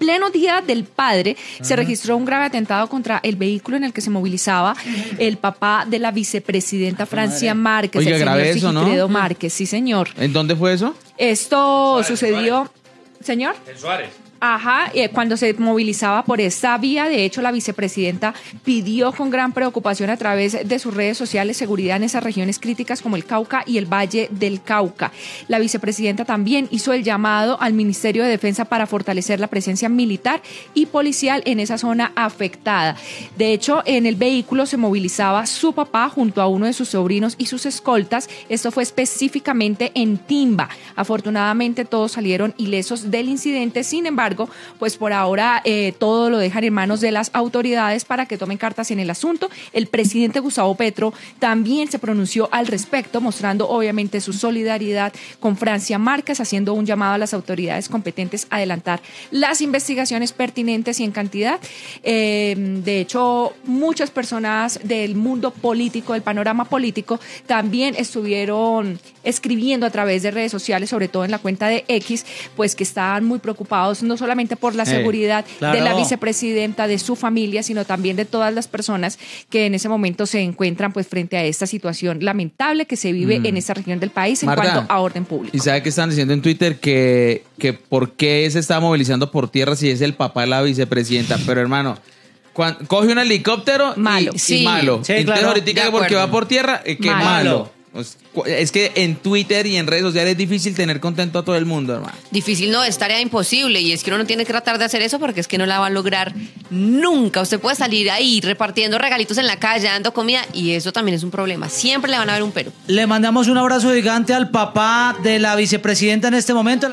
pleno Día del Padre se registró un grave atentado contra el vehículo en el que se movilizaba el papá de la vicepresidenta Francia Márquez. Oiga, el señor grave eso, ¿no? Sigifredo Márquez, sí señor. ¿En dónde fue eso? Esto sucedió... ¿Señor? En Suárez. Ajá, cuando se movilizaba por esta vía, de hecho la vicepresidenta pidió con gran preocupación a través de sus redes sociales seguridad en esas regiones críticas como el Cauca y el Valle del Cauca. La vicepresidenta también hizo el llamado al Ministerio de Defensa para fortalecer la presencia militar y policial en esa zona afectada. De hecho, en el vehículo se movilizaba su papá junto a uno de sus sobrinos y sus escoltas. Esto fue específicamente en Timba. Afortunadamente todos salieron ilesos del incidente, sin embargo, pues por ahora todo lo dejan en manos de las autoridades para que tomen cartas en el asunto. El presidente Gustavo Petro también se pronunció al respecto, mostrando obviamente su solidaridad con Francia Márquez, haciendo un llamado a las autoridades competentes a adelantar las investigaciones pertinentes y en cantidad. De hecho, muchas personas del mundo político, del panorama político, también estuvieron escribiendo a través de redes sociales, sobre todo en la cuenta de X, pues que estaban muy preocupados, no solamente por la seguridad de la vicepresidenta, de su familia, sino también de todas las personas que en ese momento se encuentran pues frente a esta situación lamentable que se vive en esta región del país en Marta, cuanto a orden público. ¿Y sabe qué están diciendo en Twitter? Que por qué se está movilizando por tierra si es el papá de la vicepresidenta. Pero hermano, coge un helicóptero malo. y malo. Sí, Entonces claro. ahorita que porque va por tierra, que malo. Es que en Twitter y en redes sociales es difícil tener contento a todo el mundo, hermano. Difícil no, es tarea imposible y es que uno no tiene que tratar de hacer eso porque es que no la va a lograr nunca. Usted puede salir ahí repartiendo regalitos en la calle, dando comida y eso también es un problema. Siempre le van a ver un pero. Le mandamos un abrazo gigante al papá de la vicepresidenta en este momento.